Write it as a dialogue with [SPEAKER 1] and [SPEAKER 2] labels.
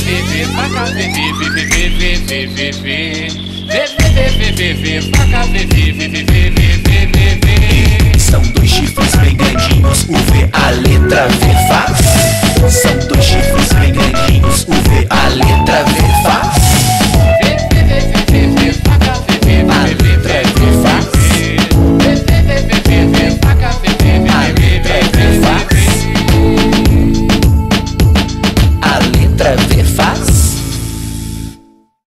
[SPEAKER 1] V, faca V, V, V, V, V, V, V, V, V, faca V, V, V, V, V, V, V, V.
[SPEAKER 2] São dois chifres bem grandinhos, o V, a letra V faz. São dois chifres bem grandinhos, o V, a letra V faz.
[SPEAKER 1] V, faca V, V,
[SPEAKER 2] A letra V faz.
[SPEAKER 1] V, faca V, V,
[SPEAKER 2] A letra V faz. A letra V